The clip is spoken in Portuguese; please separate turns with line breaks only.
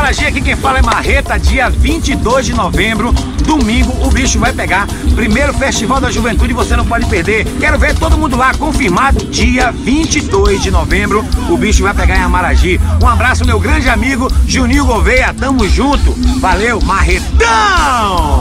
Maragia, aqui quem fala é Marreta. Dia 22 de novembro, domingo, o bicho vai pegar. Primeiro Festival da Juventude, você não pode perder. Quero ver todo mundo lá, confirmado. Dia 22 de novembro, o bicho vai pegar em Amaragi. Um abraço, meu grande amigo Juninho Gouveia. Tamo junto. Valeu, Marretão!